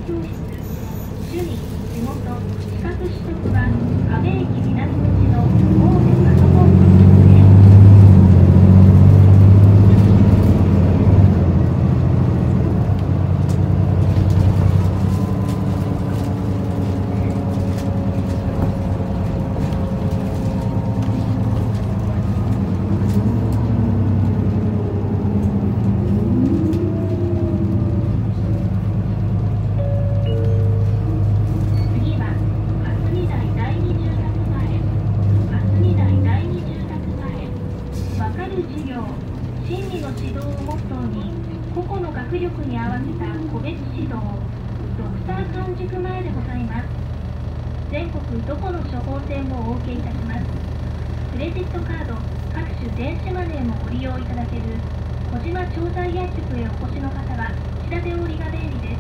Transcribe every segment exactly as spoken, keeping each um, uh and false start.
教室。趣味、仕事、資格取得は阿部駅南口の大手パソコン教室です。全国どこの処方箋もお受けいたします。クレジットカード、各種電子マネーもご利用いただける小島調剤薬局へお越しの方は調べ折りが便利です。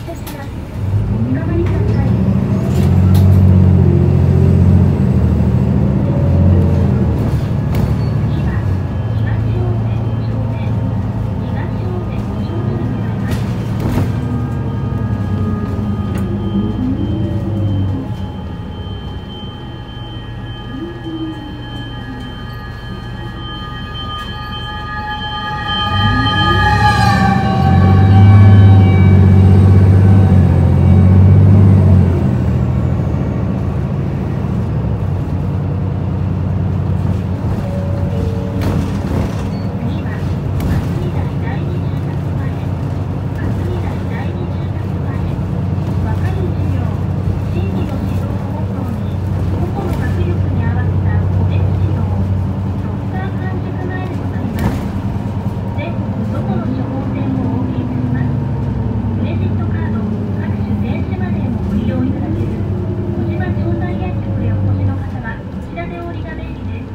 たします。おつかまりください。次は東青梅ご丁目、東青梅ご丁目でございます。次は霞台第二住宅前、霞台第二住宅前、分かる授業、真理の指導をモットーに、個々の学力に合わせた個別指導、ドクター完熟前でございます。全国どこの処方箋もお受けいたします。クレジットカード、各種電子マネーもご利用いただける小島調剤薬局へお越しの方はこちらでお降りが便利です。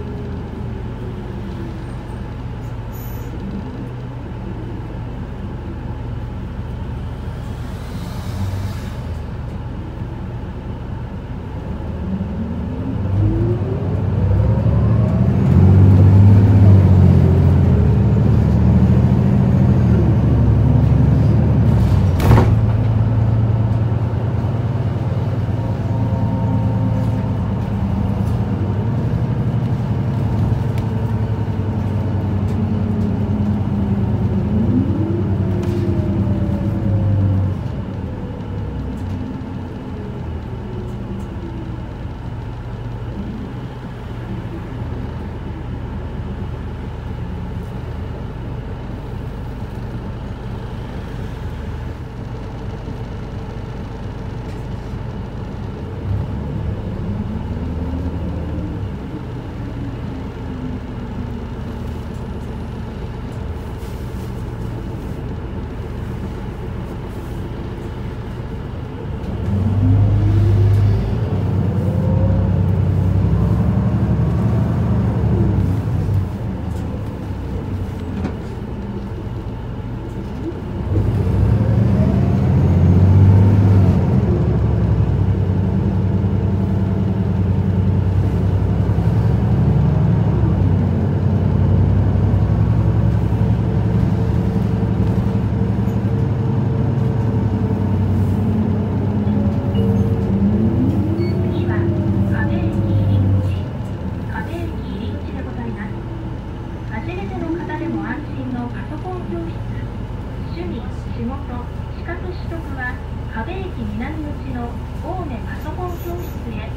次は壁駅入り口、壁駅入り口でございます。初めての方でも安心のパソコン教室、趣味、仕事、資格取得は壁駅南口の青梅パソコン教室へ。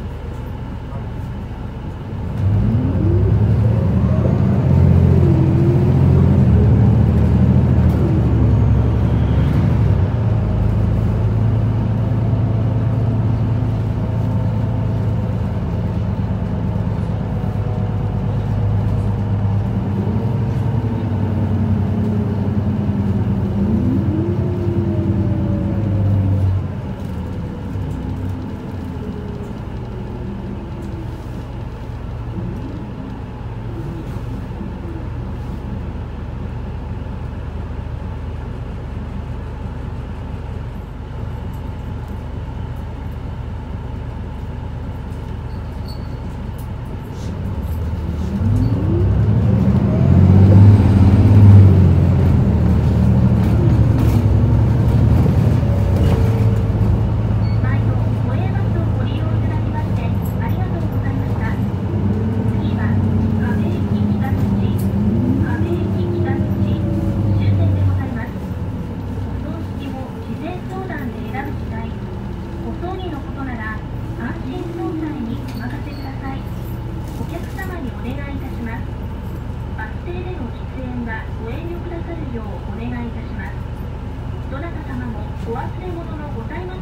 毎度都営バスをご利用いただきましてありがとうございました。次は壁駅北口、壁駅北口終点でございます。お葬式も事前相談で選ぶ次第。ご葬儀のことなら安心総裁にお任せください。お客様にお願いいたします。バス停での喫煙はご遠慮くださるようお願いいたします。どなた様もお忘れ物のございま